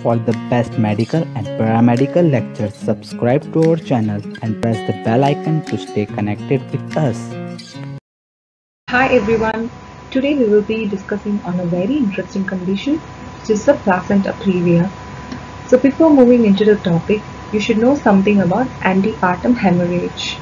For the best medical and paramedical lectures, subscribe to our channel and press the bell icon to stay connected with us. Hi everyone, today we will be discussing on a very interesting condition which is the placenta previa. So before moving into the topic, you should know something about antepartum hemorrhage.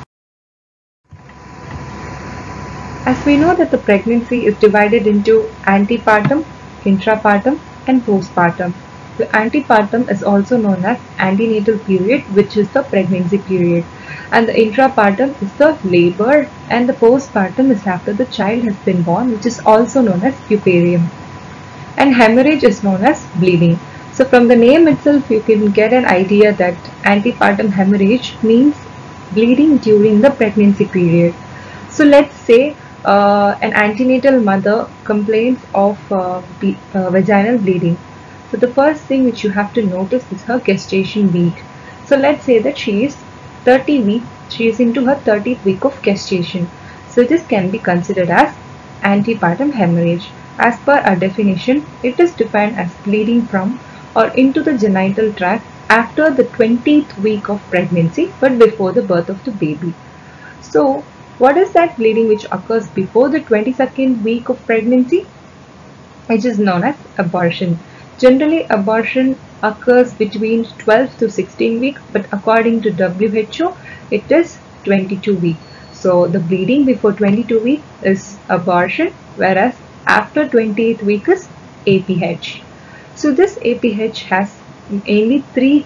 As we know that the pregnancy is divided into antepartum, intrapartum and postpartum. The antepartum is also known as antenatal period, which is the pregnancy period, and the intrapartum is the labor, and the postpartum is after the child has been born, which is also known as puerperium. And hemorrhage is known as bleeding. So from the name itself you can get an idea that antepartum hemorrhage means bleeding during the pregnancy period. So let's say an antenatal mother complains of vaginal bleeding. So the first thing which you have to notice is her gestation week. So let's say that she is 30 weeks, she is into her 30th week of gestation. So this can be considered as antepartum hemorrhage. As per our definition, it is defined as bleeding from or into the genital tract after the 20th week of pregnancy but before the birth of the baby. So what is that bleeding which occurs before the 22nd week of pregnancy? Which is known as abortion. Generally, abortion occurs between 12 to 16 weeks, but according to WHO, it is 22 weeks. So the bleeding before 22 weeks is abortion, whereas after 28th week is APH. So this APH has mainly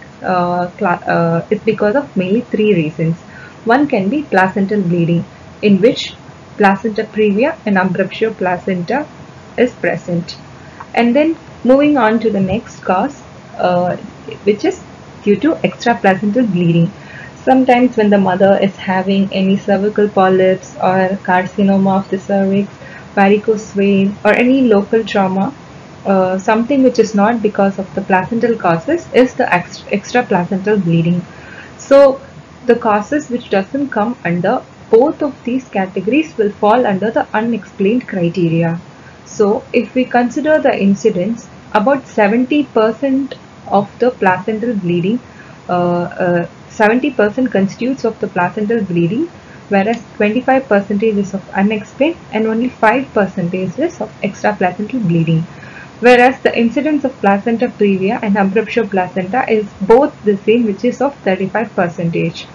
it's because of mainly three reasons. One can be placental bleeding, in which placenta previa and abruptio placenta is present. And then moving on to the next cause, which is due to extraplacental bleeding. Sometimes when the mother is having any cervical polyps or carcinoma of the cervix, varicose vein or any local trauma, something which is not because of the placental causes is the extraplacental bleeding. So the causes which doesn't come under both of these categories will fall under the unexplained criteria. So if we consider the incidence, about 70% of the placental bleeding, 70% constitutes of the placental bleeding, whereas 25% is of unexplained and only 5% is of extraplacental bleeding. Whereas the incidence of placenta previa and abruptio placenta is both the same, which is of 35%.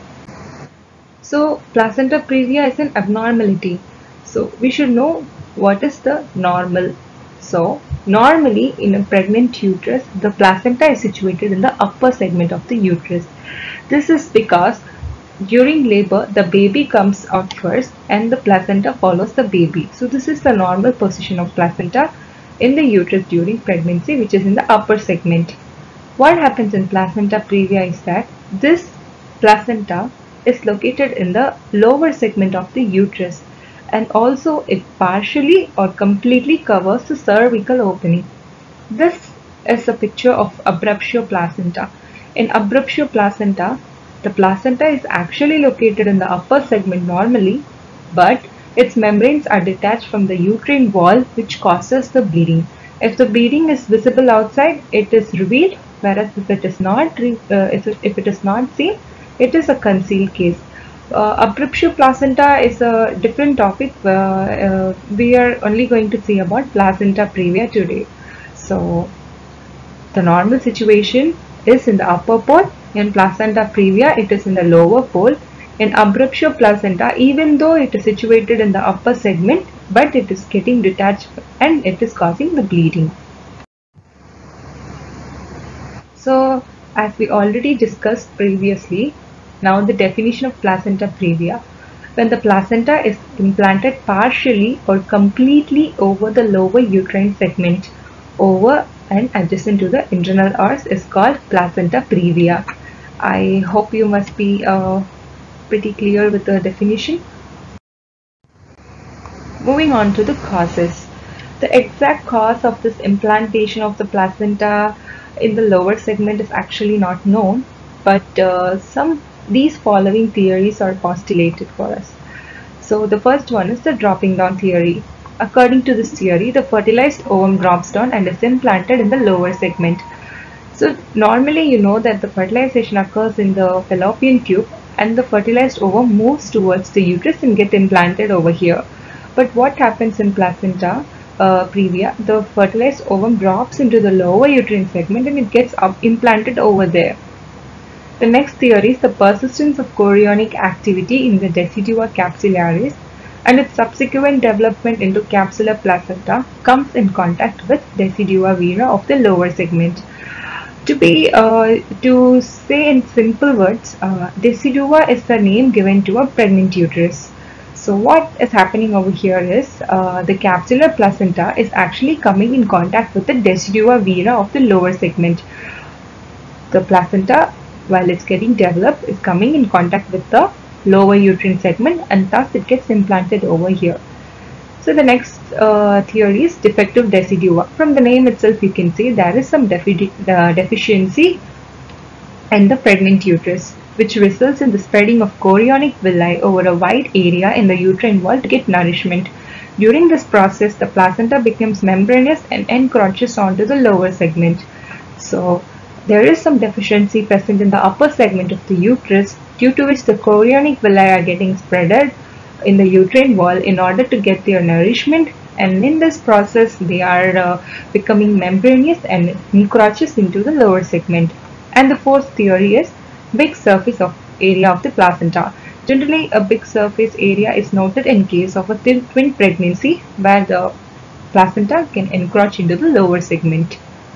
So placenta previa is an abnormality. So we should know what is the normal. So normally in a pregnant uterus, the placenta is situated in the upper segment of the uterus. This is because during labor, the baby comes out first and the placenta follows the baby. So this is the normal position of placenta in the uterus during pregnancy, which is in the upper segment. What happens in placenta previa is that this placenta is located in the lower segment of the uterus, and also it partially or completely covers the cervical opening. This is a picture of abruptio placenta. In abruptio placenta, the placenta is actually located in the upper segment normally, but its membranes are detached from the uterine wall, which causes the bleeding. If the bleeding is visible outside, it is revealed, whereas if it is not seen, it is a concealed case. Abruptio placenta is a different topic. We are only going to see about placenta previa today. So the normal situation is in the upper pole. In placenta previa, it is in the lower pole. In abruptio placenta, even though it is situated in the upper segment, but it is getting detached and it is causing the bleeding. So as we already discussed previously, now the definition of placenta previa. When the placenta is implanted partially or completely over the lower uterine segment, over and adjacent to the internal os, is called placenta previa. I hope you must be pretty clear with the definition. Moving on to the causes. The exact cause of this implantation of the placenta in the lower segment is actually not known, but these following theories are postulated for us. So the first one is the dropping down theory. According to this theory, the fertilized ovum drops down and is implanted in the lower segment. So normally you know that the fertilization occurs in the fallopian tube and the fertilized ovum moves towards the uterus and get implanted over here. But what happens in placenta previa? The fertilized ovum drops into the lower uterine segment and it gets implanted over there. The next theory is the persistence of chorionic activity in the decidua capsularis and its subsequent development into capsular placenta comes in contact with decidua vera of the lower segment. To say in simple words, decidua is the name given to a pregnant uterus. So what is happening over here is the capsular placenta is actually coming in contact with the decidua vera of the lower segment. The placenta, while it's getting developed, is coming in contact with the lower uterine segment and thus it gets implanted over here. So the next theory is defective decidua. From the name itself you can see there is some deficiency in the pregnant uterus, which results in the spreading of chorionic villi over a wide area in the uterine wall to get nourishment. During this process, the placenta becomes membranous and encroaches onto the lower segment. So there is some deficiency present in the upper segment of the uterus, due to which the chorionic villi are getting spreaded in the uterine wall in order to get their nourishment, and in this process they are becoming membranous and encroaches into the lower segment. And the fourth theory is big surface of area of the placenta. Generally a big surface area is noted in case of a twin pregnancy where the placenta can encroach into the lower segment.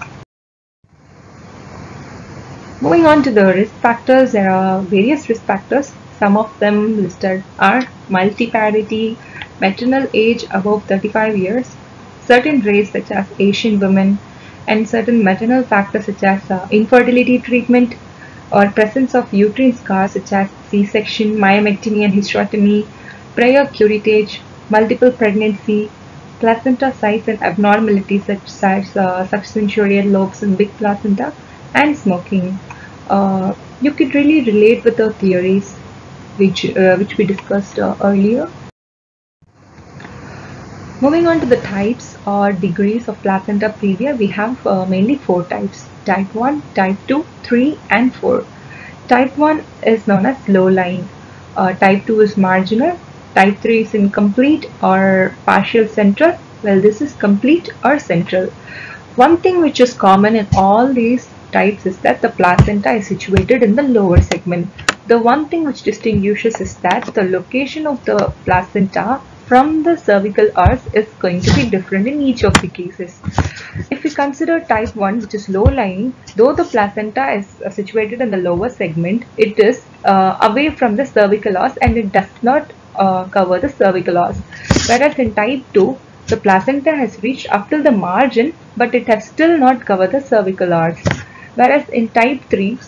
Moving on to the risk factors, there are various risk factors. Some of them listed are multiparity, maternal age above 35 years, certain race such as Asian women, and certain maternal factors such as infertility treatment or presence of uterine scars such as C-section, myomectomy and hysterectomy, prior curettage, multiple pregnancy, placenta size and abnormalities such as subsensorial lobes and big placenta, and smoking. You could really relate with the theories which we discussed earlier. Moving on to the types or degrees of placenta previa, we have mainly 4 types: type 1, type 2, 3 and 4. Type 1 is known as low-lying, type 2 is marginal, type 3 is incomplete or partial central, well this is complete or central. One thing which is common in all these types is that the placenta is situated in the lower segment. The one thing which distinguishes is that the location of the placenta from the cervical arch is going to be different in each of the cases. If we consider type 1, which is low-lying, though the placenta is situated in the lower segment, it is away from the cervical os and it does not cover the cervical os. Whereas in type 2, the placenta has reached up till the margin, but it has still not covered the cervical arch. Whereas in type 3,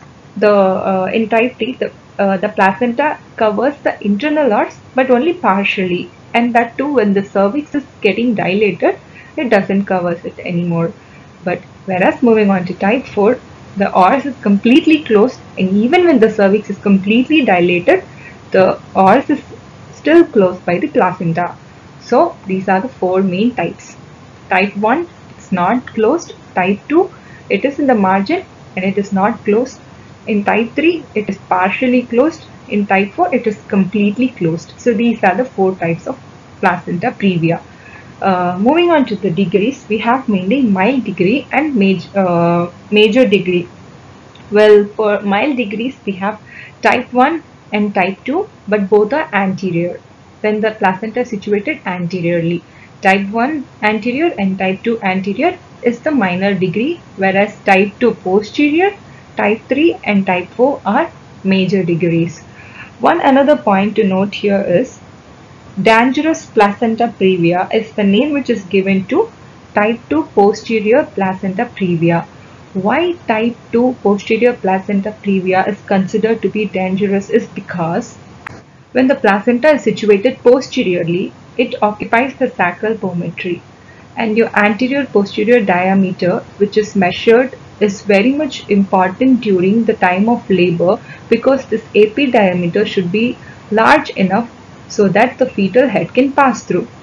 the placenta covers the internal arch, but only partially, and that too when the cervix is getting dilated, it doesn't cover it anymore. But whereas moving on to type 4, the arch is completely closed, and even when the cervix is completely dilated, the arch is still closed by the placenta. So these are the 4 main types. Type 1, it's not closed. Type 2, it is in the margin and it is not closed. In type 3, it is partially closed. In type 4, it is completely closed. So these are the 4 types of placenta previa. Moving on to the degrees, we have mainly mild degree and major degree. Well, for mild degrees, we have type 1 and type 2, but both are anterior. When the placenta is situated anteriorly. Type 1 anterior and type 2 anterior is the minor degree, whereas type 2 posterior, type 3 and type 4 are major degrees. One another point to note here is dangerous placenta previa is the name which is given to type 2 posterior placenta previa. Why type 2 posterior placenta previa is considered to be dangerous is because when the placenta is situated posteriorly, it occupies the sacral perimetry, and your anterior posterior diameter, which is measured, is very much important during the time of labor, because this AP diameter should be large enough so that the fetal head can pass through.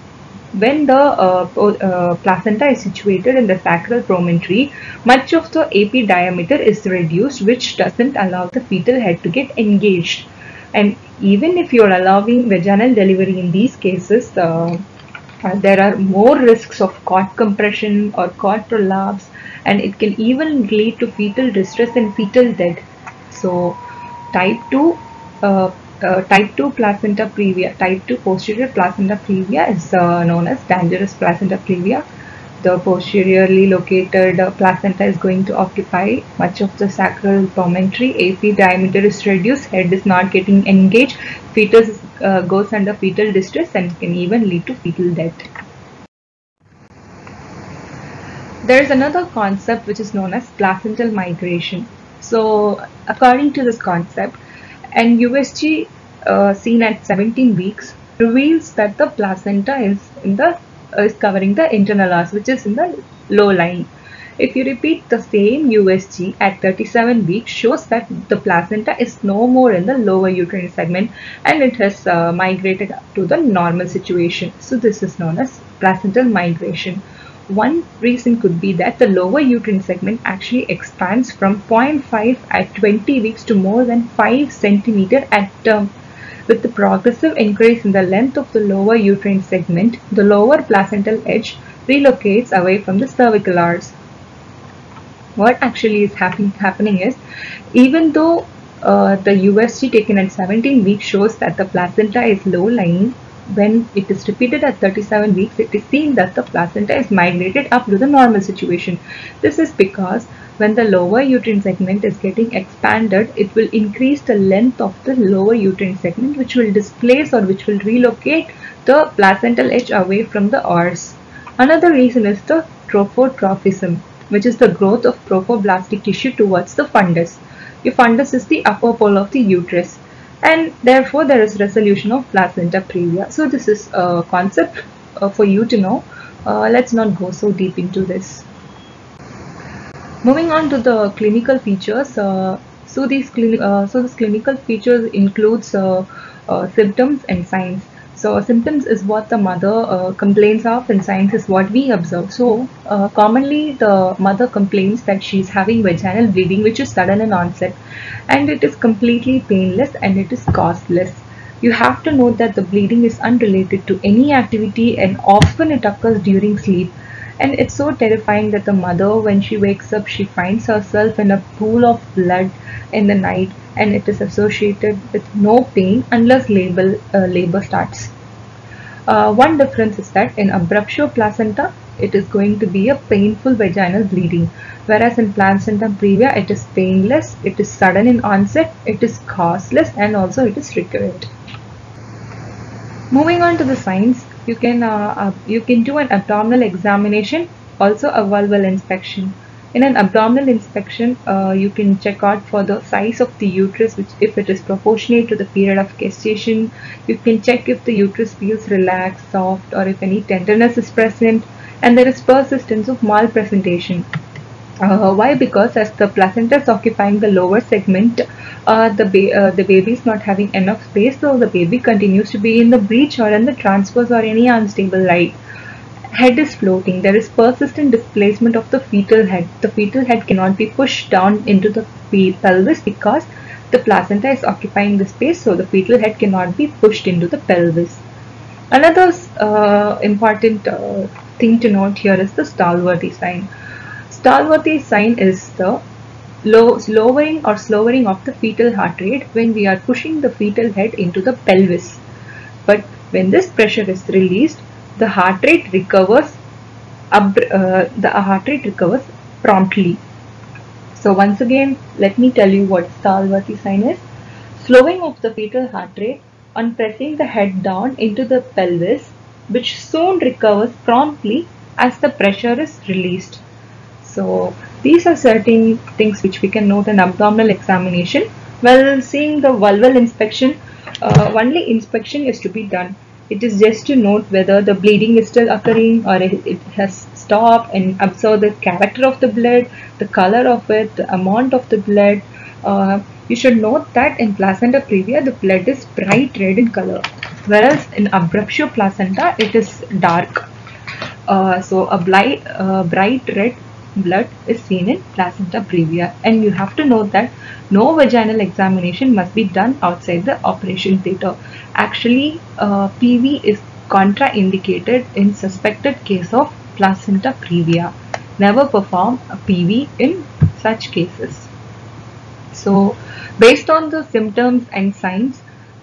When the placenta is situated in the sacral promontory, much of the AP diameter is reduced, which doesn't allow the fetal head to get engaged. And even if you're allowing vaginal delivery in these cases, there are more risks of cord compression or cord prolapse, and it can even lead to fetal distress and fetal death. So type 2 type 2 placenta previa, type 2 posterior placenta previa is known as dangerous placenta previa. The posteriorly located placenta is going to occupy much of the sacral promontory. AP diameter is reduced, head is not getting engaged, fetus goes under fetal distress and can even lead to fetal death. There is another concept which is known as placental migration. So according to this concept, an USG seen at 17 weeks reveals that the placenta is covering the internal os, which is in the low line. If you repeat the same USG at 37 weeks, shows that the placenta is no more in the lower uterine segment and it has migrated to the normal situation. So this is known as placental migration. One reason could be that the lower uterine segment actually expands from 0.5 at 20 weeks to more than 5 centimeter at term. With the progressive increase in the length of the lower uterine segment, the lower placental edge relocates away from the cervical arch. What actually is happening is, even though the USG taken at 17 weeks shows that the placenta is low lying, when it is repeated at 37 weeks, it is seen that the placenta is migrated up to the normal situation. This is because when the lower uterine segment is getting expanded, it will increase the length of the lower uterine segment, which will displace or which will relocate the placental edge away from the arch. Another reason is the trophotrophism, which is the growth of trophoblastic tissue towards the fundus. The fundus is the upper pole of the uterus, and therefore there is resolution of placenta previa. So this is a concept for you to know. Let's not go so deep into this. Moving on to the clinical features. So this clinical features includes symptoms and signs. So symptoms is what the mother complains of, and signs is what we observe. So commonly the mother complains that she is having vaginal bleeding, which is sudden in onset, and it is completely painless and it is causeless. You have to note that the bleeding is unrelated to any activity and often it occurs during sleep. And it's so terrifying that the mother, when she wakes up, she finds herself in a pool of blood in the night, and it is associated with no pain unless labor starts. One difference is that in abruptio placenta, it is going to be a painful vaginal bleeding, whereas in placenta previa, it is painless, it is sudden in onset, it is causeless, and also it is recurrent. Moving on to the signs, you can do an abdominal examination, also a vulval inspection. In an abdominal inspection, you can check out for the size of the uterus, which if it is proportionate to the period of gestation. You can check if the uterus feels relaxed, soft, or if any tenderness is present, and there is persistence of malpresentation. Why? Because as the placenta is occupying the lower segment, the baby is not having enough space, so the baby continues to be in the breech or in the transverse or any unstable lie. Head is floating. There is persistent displacement of the fetal head. The fetal head cannot be pushed down into the pelvis because the placenta is occupying the space, so the fetal head cannot be pushed into the pelvis. Another important thing to note here is the Stallworthy sign. Stallworthy sign is the lowering or slowing of the fetal heart rate when we are pushing the fetal head into the pelvis. But when this pressure is released, the heart rate recovers. Promptly. So once again, let me tell you what Stallworthy sign is. Slowing of the fetal heart rate on pressing the head down into the pelvis, which soon recovers promptly as the pressure is released. So these are certain things which we can note in abdominal examination. While seeing the vulval inspection, only inspection is to be done. It is just to note whether the bleeding is still occurring or it has stopped, and observe the character of the blood, the color of it, the amount of the blood. You should note that in placenta previa, the blood is bright red in color. whereas in abruptio placenta it is dark. So a bright red blood is seen in placenta previa, and you have to note that no vaginal examination must be done outside the operation theatre. Actually, PV is contraindicated in suspected case of placenta previa. Never perform a PV in such cases. So, based on the symptoms and signs,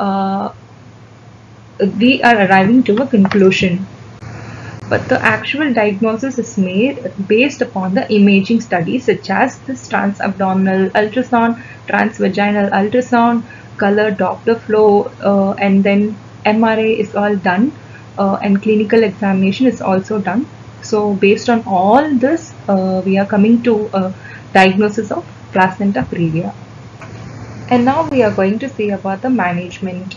we are arriving to a conclusion. But the actual diagnosis is made based upon the imaging studies such as this transabdominal ultrasound, transvaginal ultrasound, color Doppler flow, and then MRA is all done, and clinical examination is also done. So based on all this, we are coming to a diagnosis of placenta previa. And now we are going to see about the management.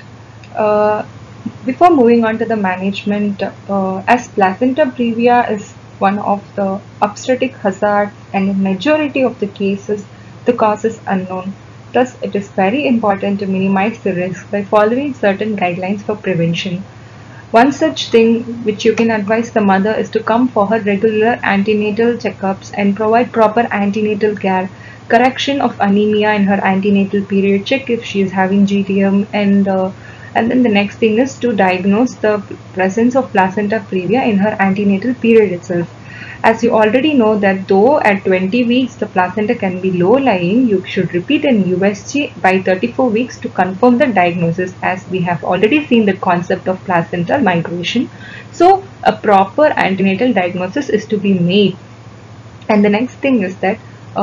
Before moving on to the management, as placenta previa is one of the obstetric hazards, and in majority of the cases the cause is unknown. Thus, it is very important to minimize the risk by following certain guidelines for prevention. One such thing which you can advise the mother is to come for her regular antenatal checkups and provide proper antenatal care, correction of anemia in her antenatal period, check if she is having GTM, and then the next thing is to diagnose the presence of placenta previa in her antenatal period itself. As you already know that though at 20 weeks the placenta can be low lying, you should repeat an USG by 34 weeks to confirm the diagnosis, as we have already seen the concept of placental migration. So a proper antenatal diagnosis is to be made. And the next thing is that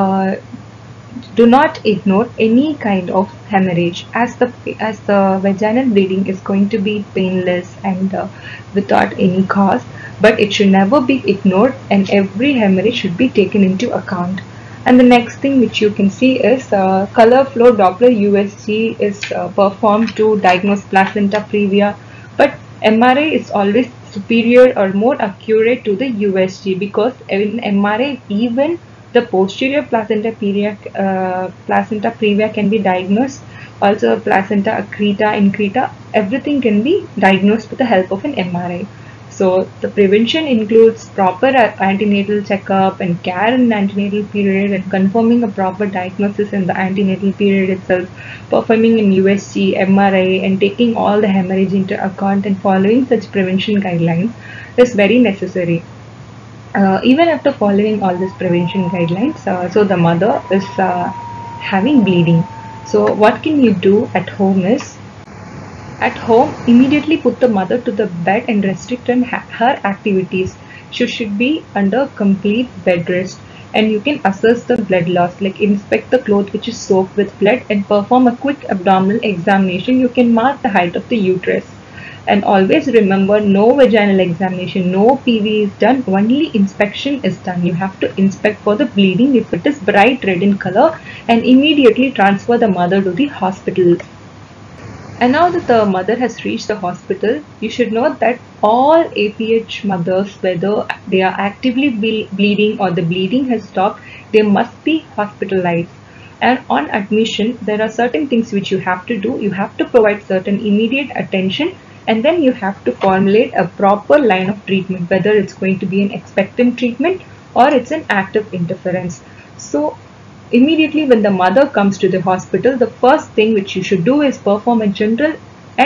do not ignore any kind of hemorrhage, as the vaginal bleeding is going to be painless and without any cause, but it should never be ignored, and every hemorrhage should be taken into account. And the next thing which you can see is color flow Doppler USG is performed to diagnose placenta previa, but MRA is always superior or more accurate to the USG, because in MRA even the posterior placenta previa can be diagnosed. Also placenta accreta, increta, everything can be diagnosed with the help of an MRI. So the prevention includes proper antenatal checkup and care in antenatal period, and confirming a proper diagnosis in the antenatal period itself, performing an USG, MRI, and taking all the hemorrhage into account, and following such prevention guidelines is very necessary. Even after following all these prevention guidelines, so the mother is having bleeding. So what can you do at home is, at home immediately put the mother to the bed and restrict her activities. She should be under complete bed rest, and you can assess the blood loss, like inspect the cloth which is soaked with blood and perform a quick abdominal examination. You can mark the height of the uterus. And always remember, no vaginal examination, no PV is done, only inspection is done. You have to inspect for the bleeding if it is bright red in color, and immediately transfer the mother to the hospital. And now that the mother has reached the hospital, you should note that all APH mothers, whether they are actively bleeding or the bleeding has stopped, they must be hospitalized. And on admission, there are certain things which you have to do. You have to provide certain immediate attention, and then you have to formulate a proper line of treatment, whether it's going to be an expectant treatment or it's an active interference. So immediately when the mother comes to the hospital, the first thing which you should do is perform a general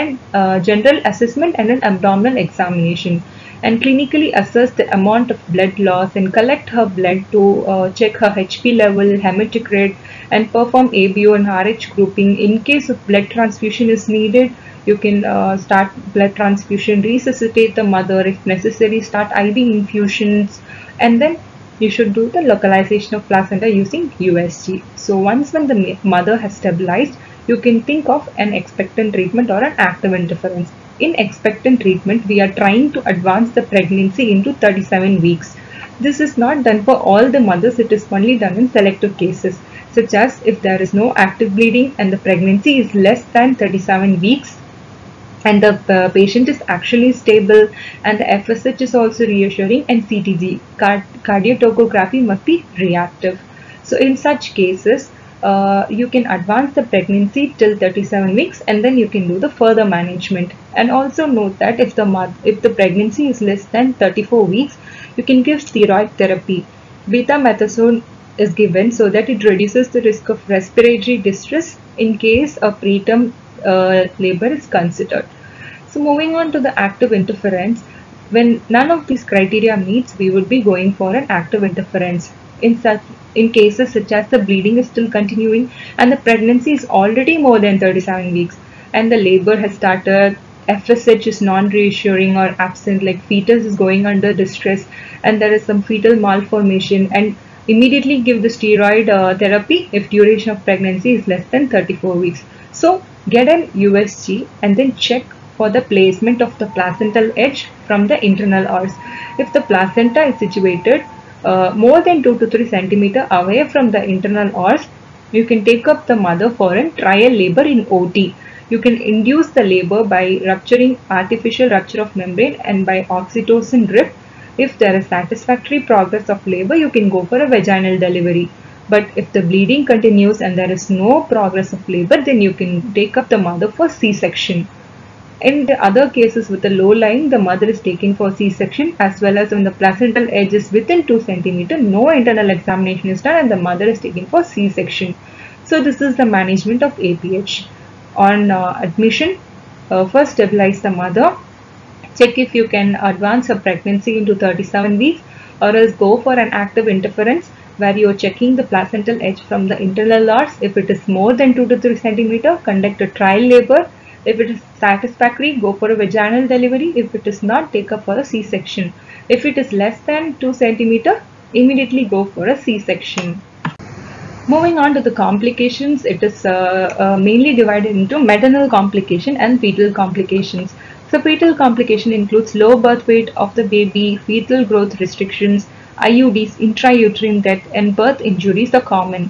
assessment and an abdominal examination, and clinically assess the amount of blood loss and collect her blood to check her HP level, hematocrit, and perform ABO and RH grouping. In case of blood transfusion is needed, you can start blood transfusion, resuscitate the mother if necessary, start IV infusions, and then you should do the localization of placenta using USG. So once when the mother has stabilized, you can think of an expectant treatment or an active interference. In expectant treatment, we are trying to advance the pregnancy into 37 weeks. This is not done for all the mothers, it is only done in selective cases, such as if there is no active bleeding and the pregnancy is less than 37 weeks, and the patient is actually stable, and the FSH is also reassuring, and CTG, cardiotocography, must be reactive. So in such cases, you can advance the pregnancy till 37 weeks, and then you can do the further management. And also note that if the pregnancy is less than 34 weeks, you can give steroid therapy. Betamethasone is given so that it reduces the risk of respiratory distress in case a preterm labor is considered. So moving on to the active interference, when none of these criteria meets, we would be going for an active interference. In cases such as the bleeding is still continuing and the pregnancy is already more than 37 weeks and the labor has started, FSH is non-reassuring or absent, like fetus is going under distress and there is some fetal malformation, and immediately give the steroid therapy if duration of pregnancy is less than 34 weeks. So get an USG and then check for the placement of the placental edge from the internal ORS. If the placenta is situated more than 2 to 3 centimeter away from the internal ORS, you can take up the mother for a trial labor in OT. You can induce the labor by rupturing artificial rupture of membrane and by oxytocin drip. If there is satisfactory progress of labor, you can go for a vaginal delivery. But if the bleeding continues and there is no progress of labor, then you can take up the mother for C-section. In the other cases with the low lying, the mother is taken for C-section, as well as when the placental edge is within 2 centimeter, no internal examination is done and the mother is taken for C-section. So this is the management of APH. On admission, first stabilize the mother, check if you can advance a pregnancy into 37 weeks, or else go for an active interference where you are checking the placental edge from the internal ORS. If it is more than 2 to 3 centimeter, conduct a trial labor. If it is satisfactory, go for a vaginal delivery. If it is not, take up for a C-section. If it is less than 2 centimeter, immediately go for a C-section. Moving on to the complications, it is mainly divided into maternal complication and fetal complications. So fetal complication includes low birth weight of the baby, fetal growth restrictions, IUDs, intrauterine death, and birth injuries are common.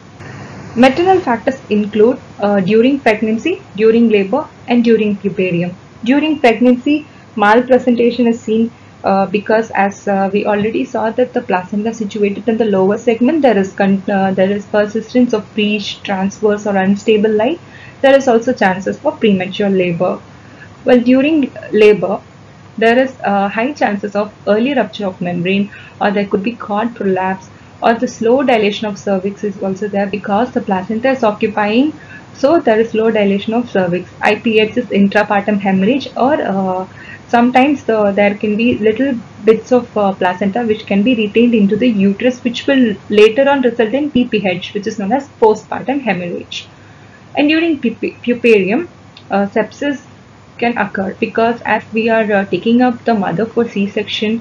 Maternal factors include during pregnancy, during labor, and during puerperium. During pregnancy, malpresentation is seen because, as we already saw, that the placenta situated in the lower segment, there is persistence of breach, transverse, or unstable lie. There is also chances for premature labor. Well, during labor, there is high chances of early rupture of membrane, or there could be cord prolapse, or the slow dilation of cervix is also there because the placenta is occupying, so there is slow dilation of cervix. IPH is intrapartum hemorrhage, or sometimes there can be little bits of placenta which can be retained into the uterus, which will later on result in PPH, which is known as postpartum hemorrhage. And during puerperium, sepsis can occur because as we are taking up the mother for C-section,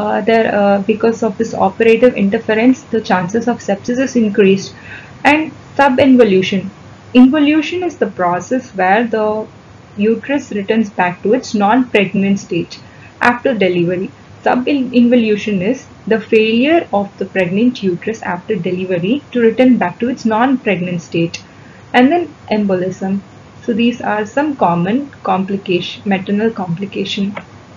because of this operative interference, the chances of sepsis is increased. And subinvolution. Involution is the process where the uterus returns back to its non-pregnant state after delivery. Subinvolution is the failure of the pregnant uterus after delivery to return back to its non-pregnant state. And then embolism. So these are some common maternal complication.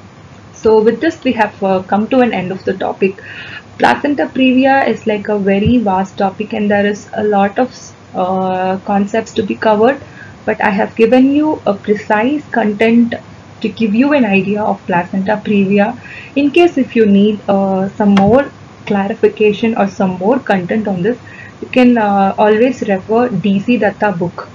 So with this, we have come to an end of the topic. Placenta previa is like a very vast topic and there is a lot of concepts to be covered, but I have given you a precise content to give you an idea of placenta previa. In case if you need some more clarification or some more content on this, you can always refer DC Datta book.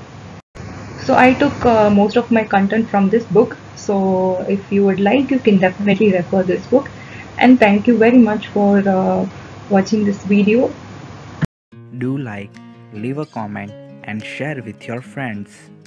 So I took most of my content from this book. So if you would like, you can definitely refer this book. And thank you very much for watching this video. Do like, leave a comment and share with your friends.